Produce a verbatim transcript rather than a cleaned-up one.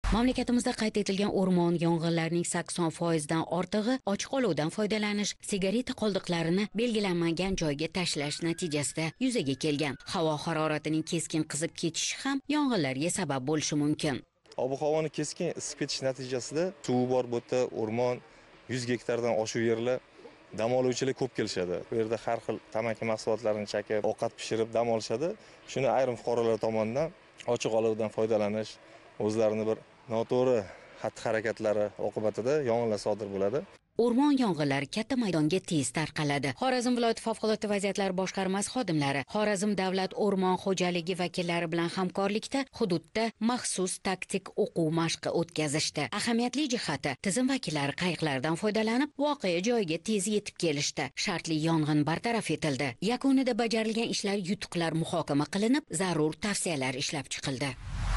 Mamlakatimizda qayd etilgan o'rmon yong'inlarining sakson foizdan ortig'i ochiq olovdan foydalanish, sigareta qoldiqlarini belgilanmagan joyga tashlash natijasida yuzaga kelgan. Havo haroratining keskin qizib ketishi ham yong'inlarga sabab bo'lishi mumkin. Ob-havoni keskin isib ketish natijasida suvi bor bu yerda o'rmon yuz gektardan oshiq yerlar dam oluvchilar ko'p kelishadi. Bu yerda har xil tamaki mahsulotlarini chakib, ovqat pishirib dam olishadi. Shuni ayrim fuqarolar tomonidan ochiq olovdan foydalanish, o'zlarini bir noto'g'ri xatti-harakatlari oqibatida yong'inlar sodir bo'ladi. O'rmon yong'inlari katta maydonga tez tarqaladi. Xorazm viloyati favqulodda vaziyatlar boshqarmasi xodimlari Xorazm davlat o'rmon xo'jaligi vakillari bilan hamkorlikda hududda maxsus taktik o'quv mashqi o'tkazishdi. Ahamiyatli jihati, tizim vakillari qayiqlardan foydalanib, voqea joyiga tez yetib kelishdi. Shartli yong'in bartaraf etildi. Yakunida bajarilgan ishlar yutuqlar muhokama qilinib, zarur tavsiyalar ishlab chiqildi.